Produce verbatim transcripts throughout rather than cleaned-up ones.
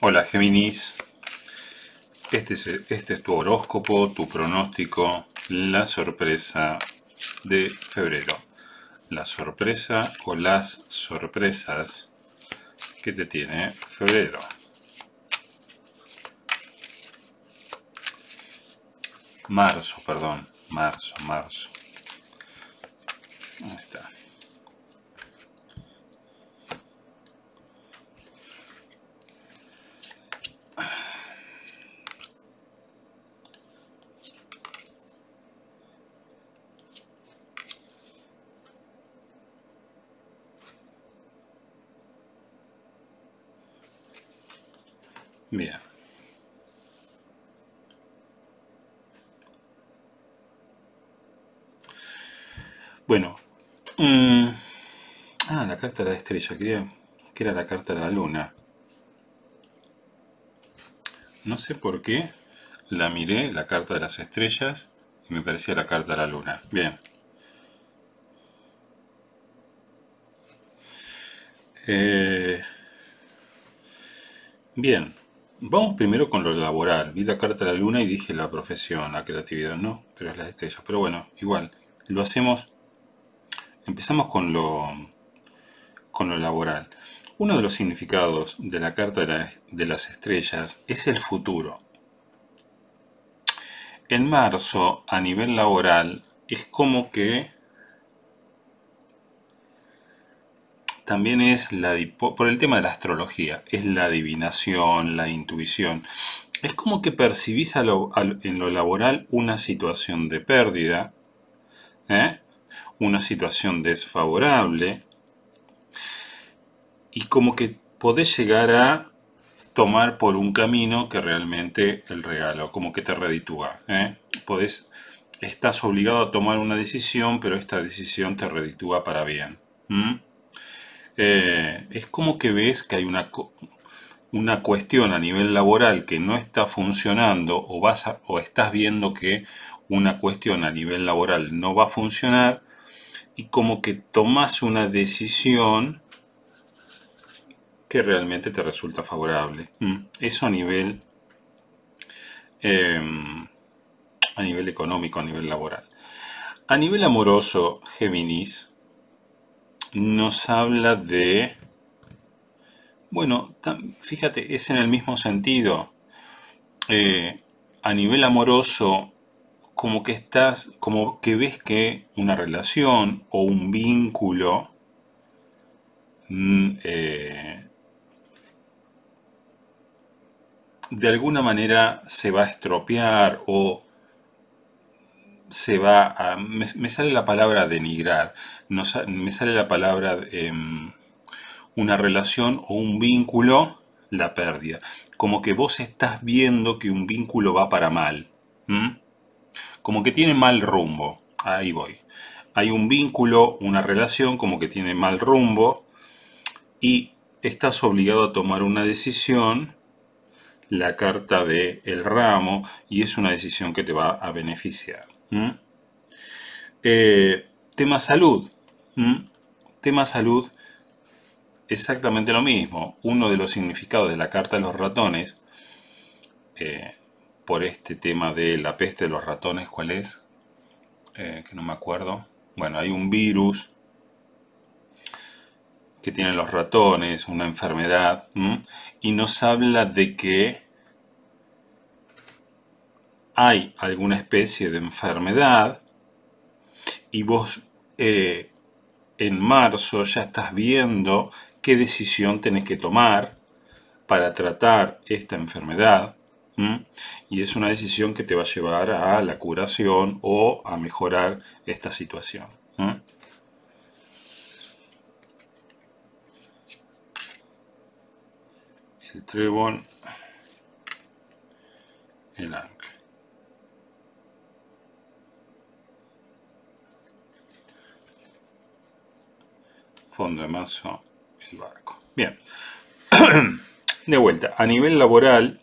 Hola Géminis, este es, este es tu horóscopo, tu pronóstico, la sorpresa de febrero. La sorpresa o las sorpresas que te tiene febrero. Marzo, perdón, marzo, marzo. Ahí está. Bien. Bueno. Mmm, ah, la carta de la estrella. Quería que era la carta de la luna. No sé por qué la miré, la carta de las estrellas, y me parecía la carta de la luna. Bien. Eh, bien. Vamos primero con lo laboral. Vi la carta de la luna y dije la profesión, la creatividad, no, pero es las estrellas. Pero bueno, igual, lo hacemos. Empezamos con lo, con lo laboral. Uno de los significados de la carta de, la, de las estrellas es el futuro. En marzo, a nivel laboral, es como que también es la, por el tema de la astrología, es la adivinación, la intuición. Es como que percibís a lo, a, en lo laboral una situación de pérdida, ¿eh? Una situación desfavorable, y como que podés llegar a tomar por un camino que realmente el regalo, como que te reditúa, ¿eh? Podés, estás obligado a tomar una decisión, pero esta decisión te reditúa para bien. ¿Mm? Eh, es como que ves que hay una, una cuestión a nivel laboral que no está funcionando, o, vas a, o estás viendo que una cuestión a nivel laboral no va a funcionar, y como que tomas una decisión que realmente te resulta favorable. Eso a nivel eh, a nivel económico, a nivel laboral. A nivel amoroso, Géminis nos habla de, bueno, fíjate, es en el mismo sentido. Eh, a nivel amoroso, como que estás, como que ves que una relación o un vínculo eh, de alguna manera se va a estropear o se va a... Me, me sale la palabra denigrar, no, me sale la palabra eh, una relación o un vínculo, la pérdida. Como que vos estás viendo que un vínculo va para mal. ¿Mm? Como que tiene mal rumbo. Ahí voy. Hay un vínculo, una relación como que tiene mal rumbo y estás obligado a tomar una decisión, la carta de el ramo, y es una decisión que te va a beneficiar. ¿Mm? Eh, tema salud. ¿Mm? Tema salud, exactamente lo mismo. Uno de los significados de la carta de los ratones, eh, por este tema de la peste de los ratones, ¿cuál es? Eh, que no me acuerdo. Bueno, hay un virus que tienen los ratones, una enfermedad, ¿m? Y nos habla de que hay alguna especie de enfermedad y vos eh, en marzo ya estás viendo qué decisión tenés que tomar para tratar esta enfermedad. ¿M? Y es una decisión que te va a llevar a la curación o a mejorar esta situación. ¿M? El trébol, el ancla. Fondo de mazo, el barco. Bien. De vuelta, a nivel laboral,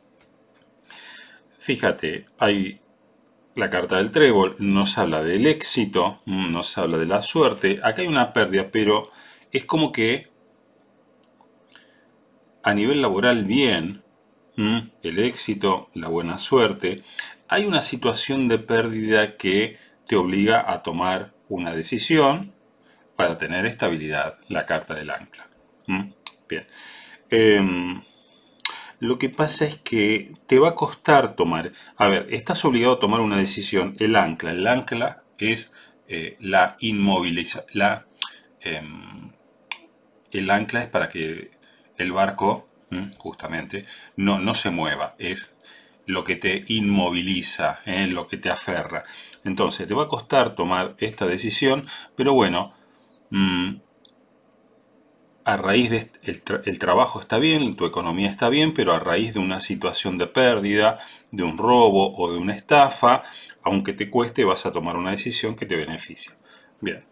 fíjate, hay la carta del trébol, nos habla del éxito, nos habla de la suerte. Acá hay una pérdida, pero es como que A nivel laboral, bien. ¿Mm? El éxito, la buena suerte. Hay una situación de pérdida que te obliga a tomar una decisión para tener estabilidad, la carta del ancla. ¿Mm? Bien. Em, lo que pasa es que te va a costar tomar. A ver, estás obligado a tomar una decisión. El ancla. El ancla es eh, la inmovilización. La, em, el ancla es para que el barco, ¿m? justamente, no, no se mueva. Es lo que te inmoviliza, ¿eh? Lo que te aferra. Entonces, te va a costar tomar esta decisión, pero bueno, mmm, a raíz de este, el, tra el trabajo está bien, tu economía está bien, pero a raíz de una situación de pérdida, de un robo o de una estafa, aunque te cueste, vas a tomar una decisión que te beneficia. Bien.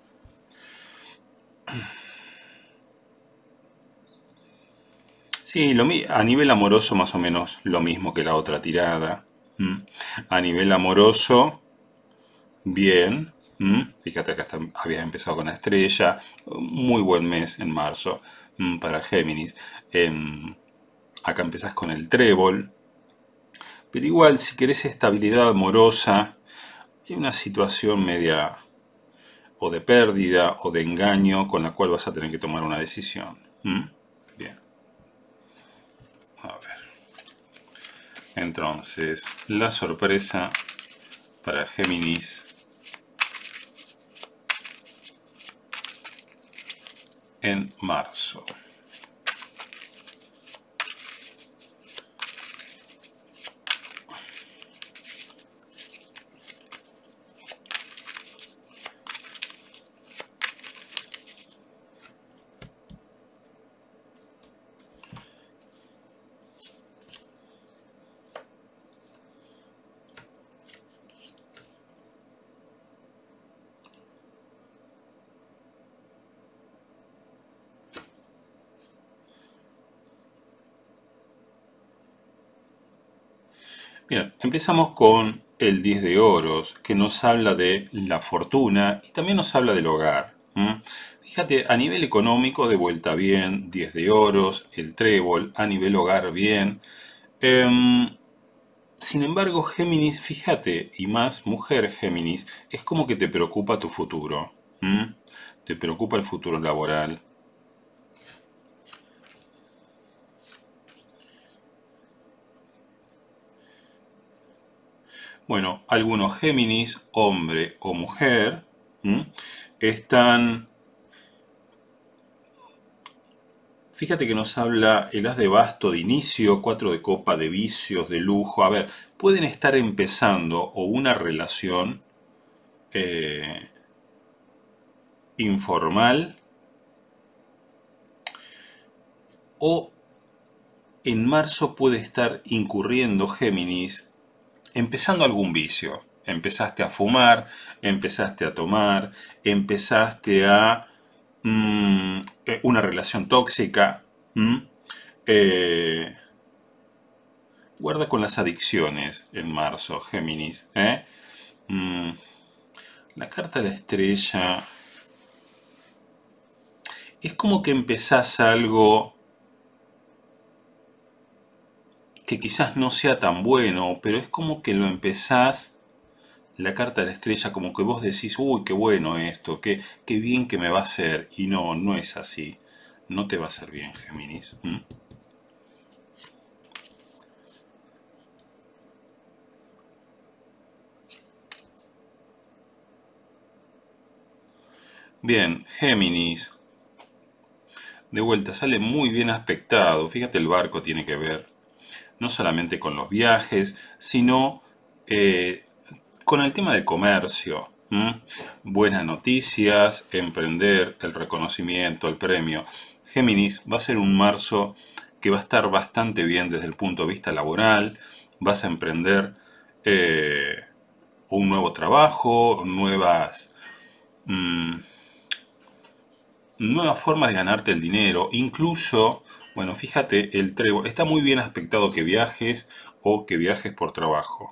Sí, lo, a nivel amoroso más o menos lo mismo que la otra tirada. ¿Mm? A nivel amoroso, bien. ¿Mm? Fíjate que hasta habías empezado con la estrella. Muy buen mes en marzo ¿m? Para Géminis. Eh, acá empezás con el trébol. Pero igual, si querés estabilidad amorosa, hay una situación media o de pérdida o de engaño con la cual vas a tener que tomar una decisión. ¿Mm? Bien. A ver. Entonces, la sorpresa para Géminis en marzo. Bien, empezamos con el diez de oros, que nos habla de la fortuna y también nos habla del hogar. ¿Mm? Fíjate, a nivel económico, de vuelta bien, diez de oros, el trébol, a nivel hogar bien. Em, sin embargo, Géminis, fíjate, y más mujer Géminis, es como que te preocupa tu futuro. ¿Mm? Te preocupa el futuro laboral. Bueno, algunos Géminis, hombre o mujer, ¿m? están... Fíjate que nos habla el as de basto de inicio, cuatro de copa, de vicios, de lujo. A ver, pueden estar empezando o una relación eh, informal o en marzo puede estar incurriendo Géminis empezando algún vicio. Empezaste a fumar, empezaste a tomar, empezaste a mm, eh, una relación tóxica. ¿Mm? Eh, guarda con las adicciones en marzo, Géminis. ¿eh? Mm, la carta de la estrella es como que empezás algo que quizás no sea tan bueno, pero es como que lo empezás, la carta de la estrella, como que vos decís, uy, qué bueno esto, qué, qué bien que me va a hacer. Y no, no es así. No te va a hacer bien, Géminis. ¿Mm? Bien, Géminis. De vuelta, sale muy bien aspectado. Fíjate, el barco tiene que ver no solamente con los viajes, sino eh, con el tema del comercio. ¿m? Buenas noticias, emprender, el reconocimiento, el premio. Géminis, va a ser un marzo que va a estar bastante bien desde el punto de vista laboral. Vas a emprender eh, un nuevo trabajo, nuevas... mmm, nuevas formas de ganarte el dinero, incluso, bueno, fíjate, el trébol, está muy bien aspectado que viajes o que viajes por trabajo.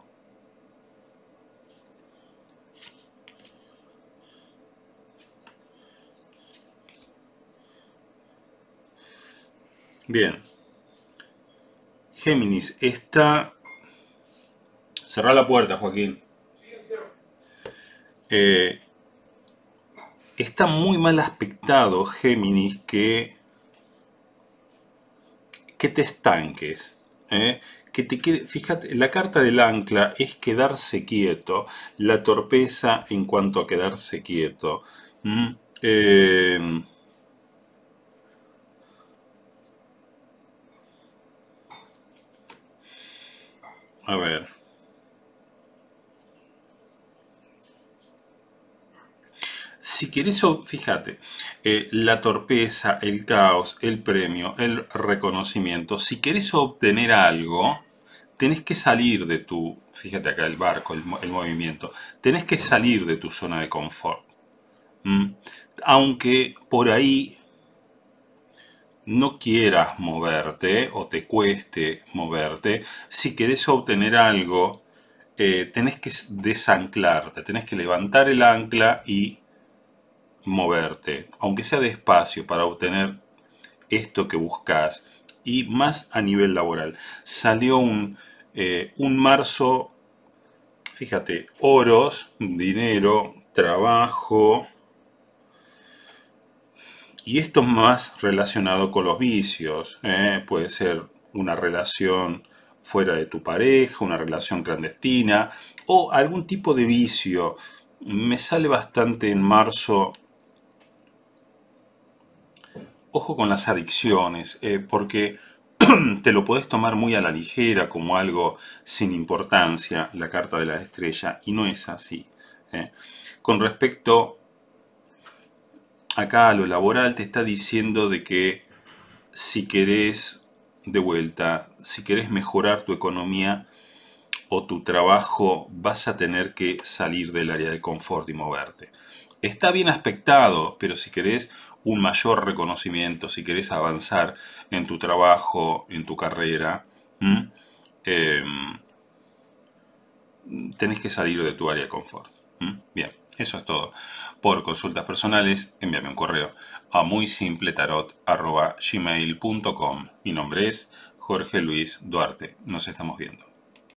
Bien, Géminis, está... Cerrá la puerta, Joaquín. Eh, está muy mal aspectado, Géminis, que, que te estanques. ¿eh? Que te quede, fíjate, la carta del ancla es quedarse quieto, la torpeza en cuanto a quedarse quieto. ¿Mm? Eh, a ver. Si querés, fíjate, eh, la torpeza, el caos, el premio, el reconocimiento, si querés obtener algo, tenés que salir de tu, fíjate acá el barco, el, el movimiento, tenés que salir de tu zona de confort. ¿Mm? Aunque por ahí no quieras moverte o te cueste moverte, si querés obtener algo, eh, tenés que desanclarte, tenés que levantar el ancla y moverte, aunque sea despacio, para obtener esto que buscas. Y más a nivel laboral. Salió un, eh, un marzo, fíjate, oros, dinero, trabajo. Y esto más relacionado con los vicios. ¿eh? Puede ser una relación fuera de tu pareja, una relación clandestina o algún tipo de vicio. Me sale bastante en marzo. Ojo con las adicciones, eh, porque te lo podés tomar muy a la ligera como algo sin importancia, la carta de la estrella, y no es así. ¿eh? Con respecto acá a lo laboral, te está diciendo de que si querés, de vuelta, si querés mejorar tu economía o tu trabajo, vas a tener que salir del área de confort y moverte. Está bien aspectado, pero si querés un mayor reconocimiento, si querés avanzar en tu trabajo, en tu carrera, eh, tenés que salir de tu área de confort. ¿Mm? Bien, eso es todo. Por consultas personales, envíame un correo a muy simple tarot arroba gmail punto com. Mi nombre es Jorge Luis Duarte. Nos estamos viendo.